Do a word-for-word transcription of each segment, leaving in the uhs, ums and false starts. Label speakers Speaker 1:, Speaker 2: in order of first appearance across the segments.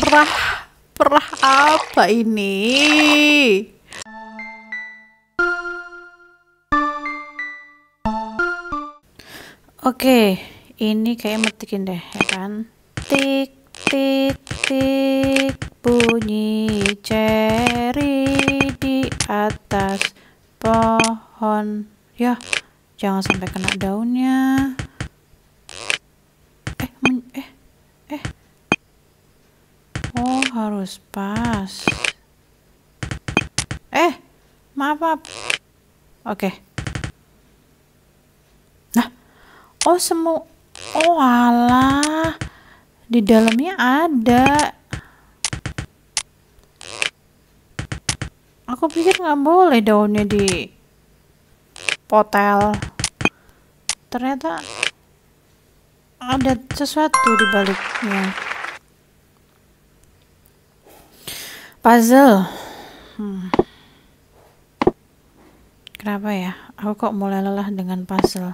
Speaker 1: Perah, perah apa ini? Oke, ini kayak metikin deh, ya kan? Tik, tik, tik, bunyi ceri di atas pohon. Ya, jangan sampai kena daunnya. Eh, men eh, eh. Oh, harus pas. Eh, maaf, maaf. Oke. Nah, oh semua. Oh alah, di dalamnya ada. Aku pikir nggak boleh daunnya di potel. Ternyata ada sesuatu di baliknya. Puzzle. Hmm. Kenapa ya? Aku kok mulai lelah dengan puzzle.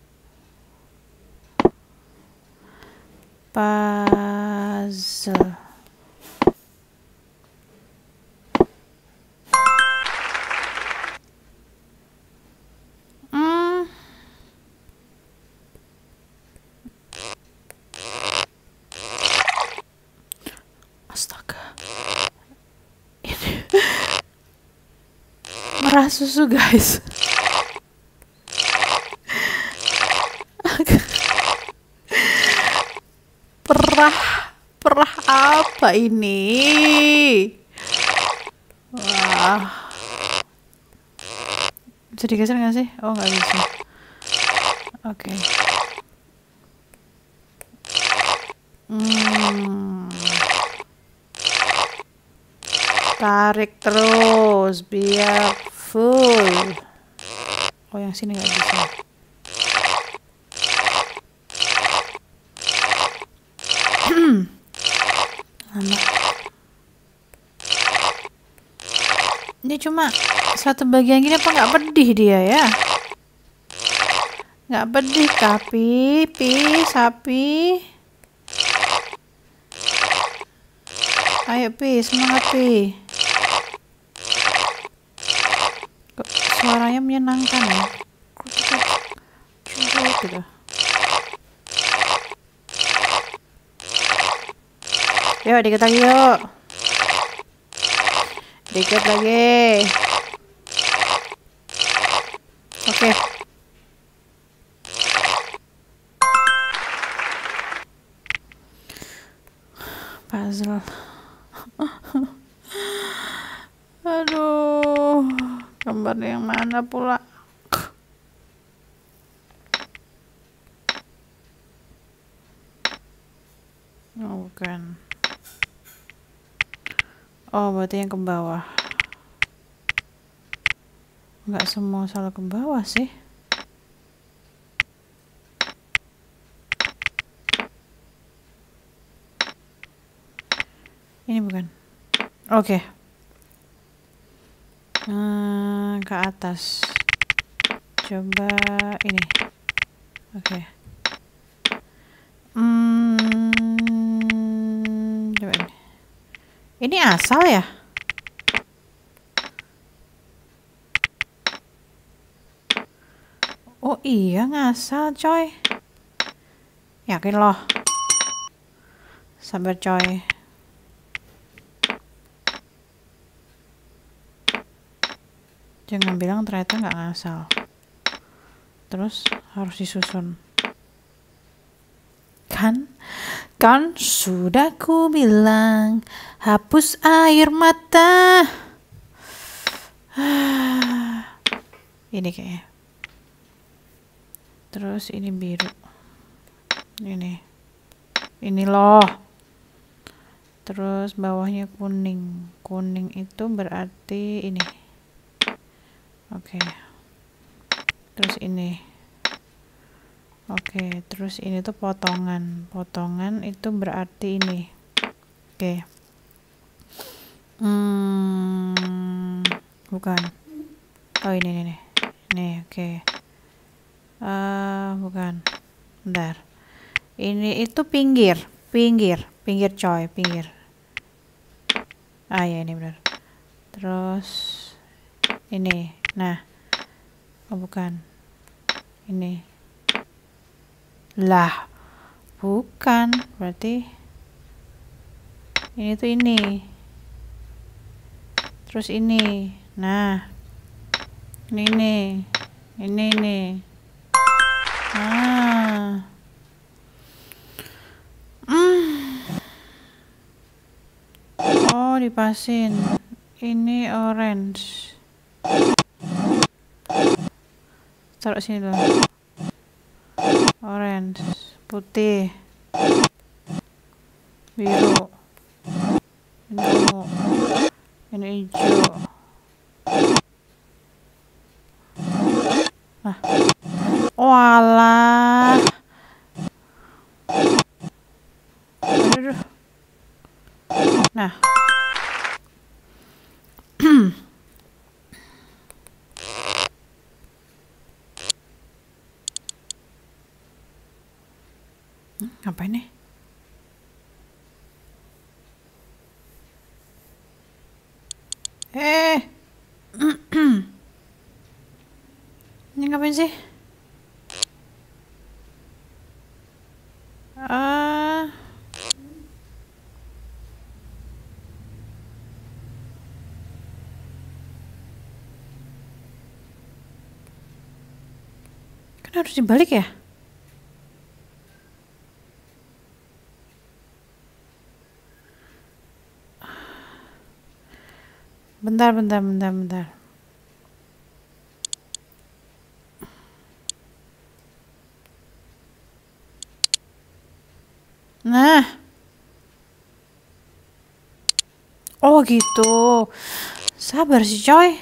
Speaker 1: Puzzle. Hmm. Astaga. Ini merah susu, guys. Perah, perah apa ini? Wah. Bisa digeser nggak sih? Oh, nggak bisa. Oke. Okay. Hmm. Tarik terus biar full. Oh, yang sini nggak bisa. Lama. Ini cuma satu bagian gini, apa nggak pedih dia ya? Nggak pedih kah, Pi? Pi, sapi. Ayo, Pi, semangat, Pi. Kok suaranya menyenangkan ya? Gitu. Yuk, dikit lagi yuk. Dikit lagi. Oke. Okay. Puzzle. Aduh, gambar yang mana pula? Oh, bukan. Oh, berarti yang ke bawah. Nggak semua salah ke bawah sih. Ini bukan. Oke. Okay. Hmm, ke atas. Coba ini. Oke. Okay. Hmm, coba ini. Ini asal ya? Oh iya, ngasal coy. Yakin loh. Sabar coy. Jangan bilang ternyata nggak ngasal. Terus harus disusun. Kan? Kan sudah ku bilang hapus air mata. Ini kayaknya. Terus ini biru. Ini. Ini loh. Terus bawahnya kuning. Kuning itu berarti ini. Oke. Okay. Terus ini. Oke, okay, terus ini tuh potongan. Potongan itu berarti ini. Oke. Okay. Hmm, bukan. Oh, ini nih. Nih, oke. Okay. Uh, bukan. Bentar. Ini itu pinggir, pinggir, pinggir coy, pinggir. Ah ya, ini benar. Terus ini. Nah. Oh bukan. Ini. Lah. Bukan. Berarti ini tuh ini. Terus ini. Nah. Ini ini. Ini ini. Ah. Hmm. Oh, dipasin. Ini orange. Taruh sini dulu. Orange, putih, biru, ini ungu, ini hijau. Nah, walah. Aduh. Nah. Ngapain nih? Eh. Ini ngapain sih? Ah. Kan harus dibalik ya? Bentar, bentar, bentar, bentar. Nah. Oh gitu. Sabar sih coy.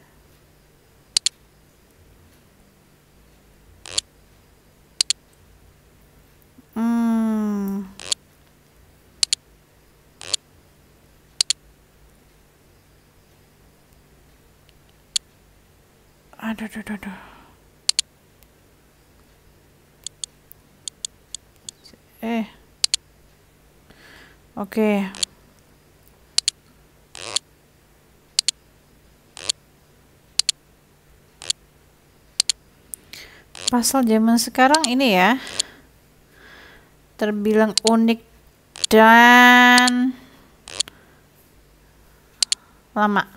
Speaker 1: Hmm. Aduh, aduh, aduh. Eh. Oke. Pasal zaman sekarang ini ya terbilang unik dan lama.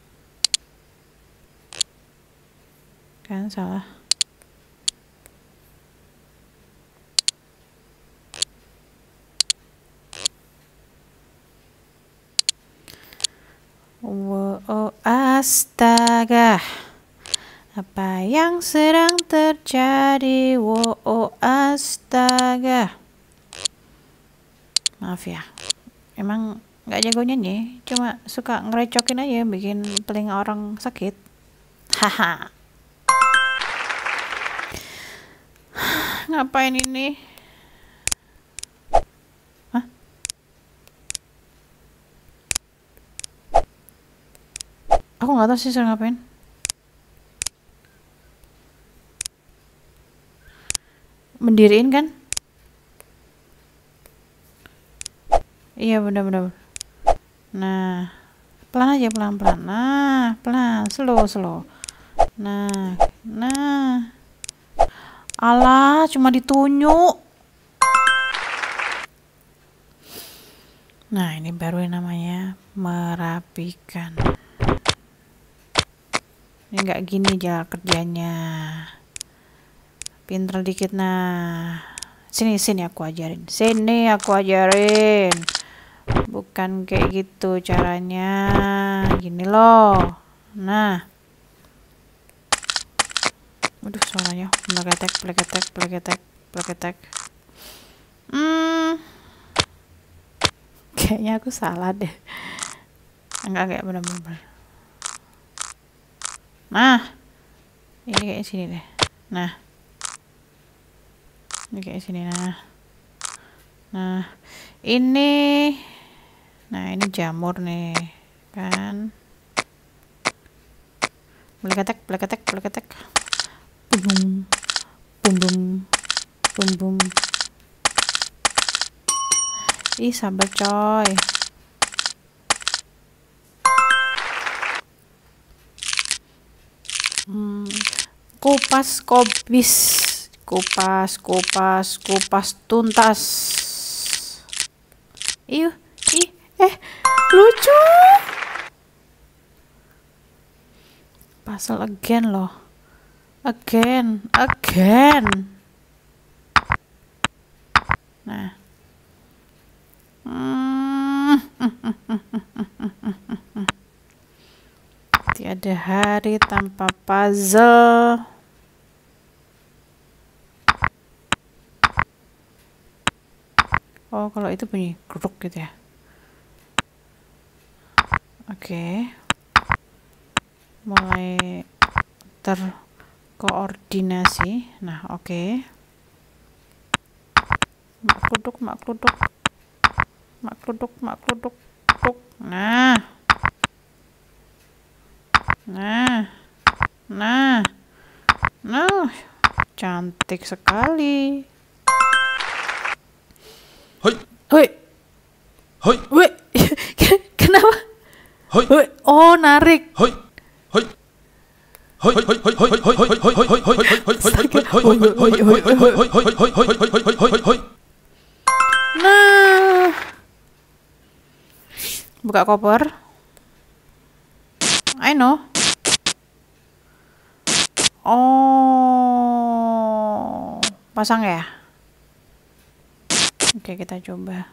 Speaker 1: Kan salah. Wow, astaga. Apa yang sedang terjadi? Wow, astaga. Maaf ya. Emang nggak jago nyanyi, cuma suka ngerecokin aja bikin telinga orang sakit. Haha. Ngapain ini? Hah? Aku nggak tahu sih suruh ngapain. Mendiriin kan? Iya benar-benar. Nah, pelan aja, pelan-pelan. Nah, pelan, slow, slow. Nah, nah. Alah, cuma ditunjuk. Nah, ini baru yang namanya merapikan. Ini nggak gini cara kerjanya. Pinter dikit, nah. Sini, sini aku ajarin. Sini aku ajarin. Bukan kayak gitu caranya. Gini loh. Nah. Aduh, suaranya pleketek, pleketek, pleketek, pleketek. Hmm. Kayaknya aku salah deh. Enggak, enggak, bener-bener. Nah. Ini kayak sini deh. Nah. Ini kayak sini, nah. Nah. Ini. Nah, ini jamur nih. Kan. Pleketek, pleketek, pleketek. Bum bum bum bum bum. Ih, sabar coy. kupas kobis, kupas kupas kupas tuntas. Ih, ih, eh, lucu. Puzzle again loh, again, again. Nah, hmm. Tiada hari tanpa puzzle. Oh, kalau itu bunyi geruk gitu ya. Oke. Mulai terkoordinasi. Nah, oke. Mak kluduk, mak kluduk. Mak kluduk, mak kluduk. Kluduk. Nah. Nah. Nah. Nah. Cantik sekali.
Speaker 2: Hoi.
Speaker 1: Hoi.
Speaker 2: Hoi.
Speaker 1: Woi. Kenapa?
Speaker 2: Hoi.
Speaker 1: Hoi. Oh, narik.
Speaker 2: Hoi. Hoi. Hoi hoi hoi hoi hoi hoi hoi hoi hoi hoi hoi hoi hoi.
Speaker 1: Nah. Buka koper. I know. Oh. Pasang ya? Oke, kita coba.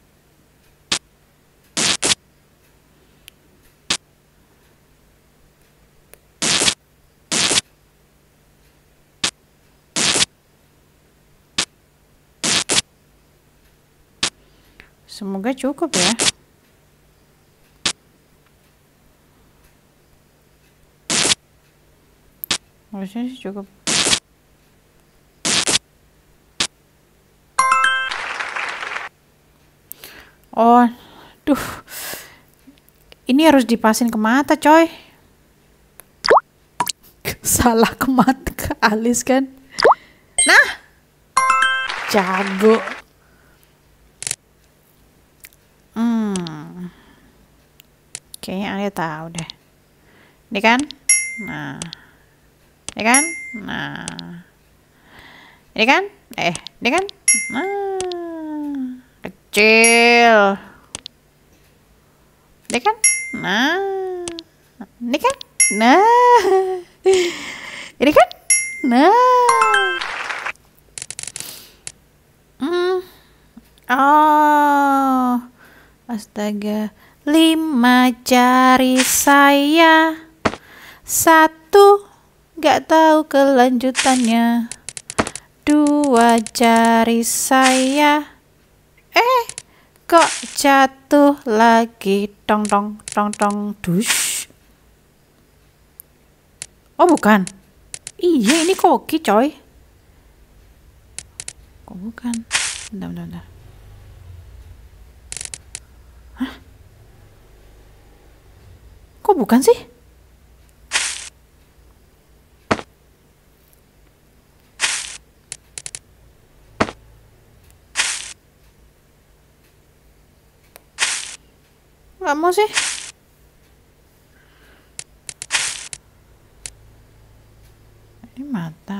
Speaker 1: Semoga cukup ya. Harusnya sih cukup. Oh, duh. Ini harus dipasin ke mata, coy. Salah ke mata, ke alis kan. Nah. Jago. Hmm. Kayaknya Alia tahu deh. Ini kan? Nah. Ini kan? Nah. Ini kan? Eh, ini kan? Nah. Kecil. Ini kan? Nah. Ini kan? Nah. Ini kan? Nah. Hmm. Oh. Astaga. Lima jari saya. Satu. Gak tahu kelanjutannya. Dua jari saya. Eh. Kok jatuh lagi. Tong tong tong tong. Dush. Oh bukan. Iya ini koki coy. Kok bukan. Bentar bentar bentar. Hah? Kok bukan sih? Gak mau sih. Ini mata.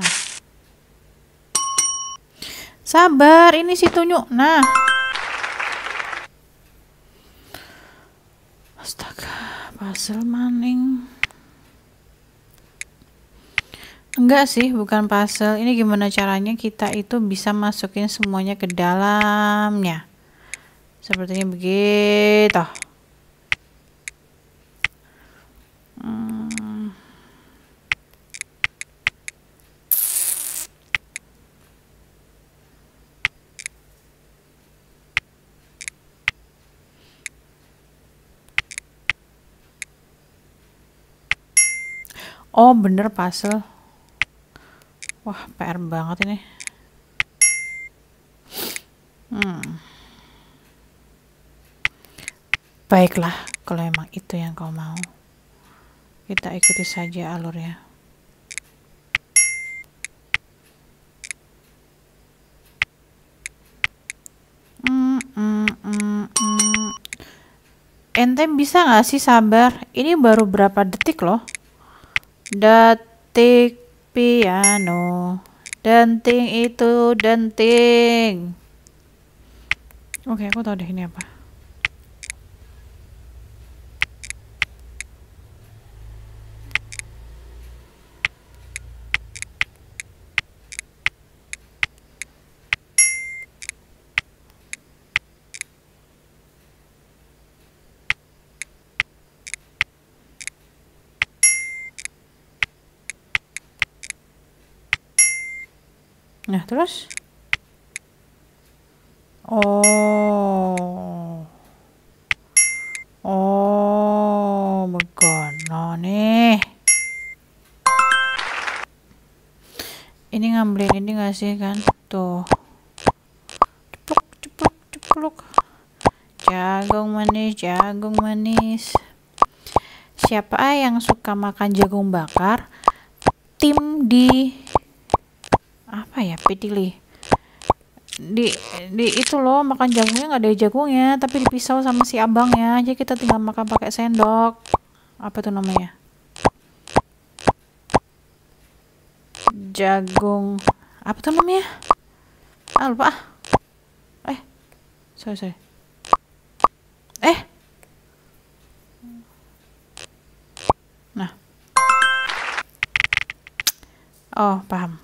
Speaker 1: Sabar, ini si tunjuk. Nah. Astaga, puzzle maning. Enggak sih, bukan puzzle. Ini gimana caranya kita itu bisa masukin semuanya ke dalamnya. Sepertinya begitu. Hmm. Oh bener puzzle. Wah P R banget ini. Hmm. Baiklah kalau emang itu yang kau mau. Kita ikuti saja alurnya. Hmm, hmm, hmm, hmm. Ente bisa nggak sih sabar? Ini baru berapa detik loh? Detik piano. Denting itu denting. Oke, aku tahu deh ini apa. Nah, terus? Oh. Oh, begono nih. Ini ngambilin ini gak sih kan? Tuh. Ceplok, ceplok, ceplok. Jagung manis, jagung manis. Siapa yang suka makan jagung bakar? Tim di apa ya, pilih di di itu loh, makan jagungnya nggak ada jagungnya tapi dipisau sama si abangnya, jadi kita tinggal makan pakai sendok. Apa tuh namanya, jagung apa tuh namanya, ah lupa ah eh sorry sorry eh nah oh paham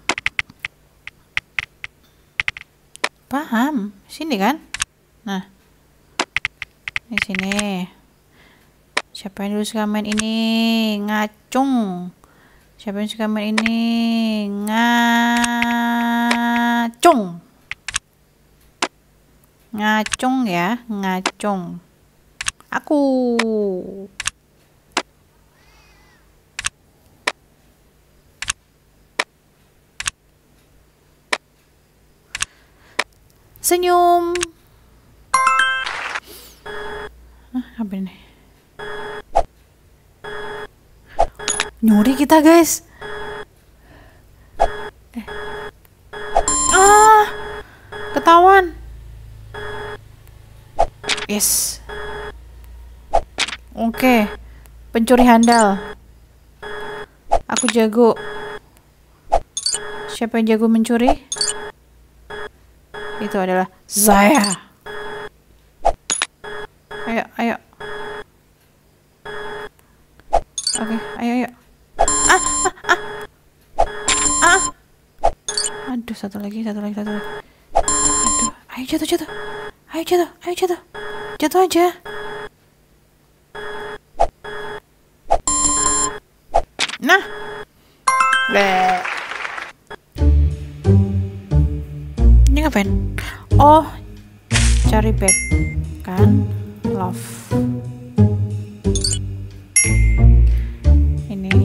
Speaker 1: Paham, sini kan? Nah, di sini. Siapa yang dulu suka main ini? Ngacung. Siapa yang suka main ini? Ngacung. Ngacung ya, ngacung. Aku. Senyum. Ah, apa ini? Nyuri kita, guys. Eh. Ah, ketahuan. Yes. Oke, pencuri handal. Aku jago. Siapa yang jago mencuri? Itu adalah saya. Ayo, ayo. Oke, ayo, ayo. Ah, ah, ah. Ah. Aduh, satu lagi, satu lagi, satu lagi. Aduh, ayo jatuh, jatuh. Ayo jatuh, ayo jatuh. Jatuh aja. Nah. Bleh. Ini ngapain? Oh, cari bag kan, love. Ini.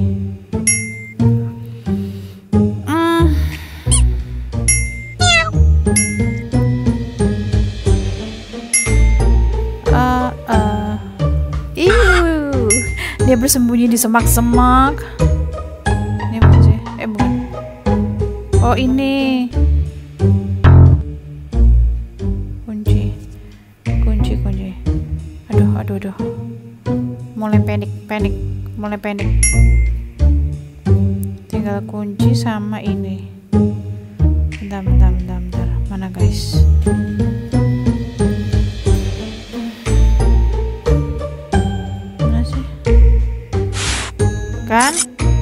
Speaker 1: Mm. Uh, uh. Iu. Dia bersembunyi di semak-semak. Ini apa sih? Eh bukan. Oh ini. Aduh, aduh, mulai panik, panik, mulai panik. Tinggal kunci sama ini. Bentar, bentar, bentar, bentar. Mana guys? Mana sih? Kan?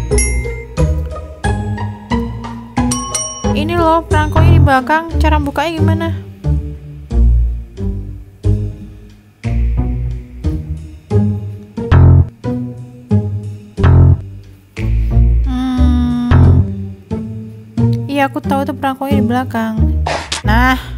Speaker 1: Ini loh perangkonya di belakang. Cara bukanya gimana? Iya, aku tahu itu perangkonya di belakang. Nah,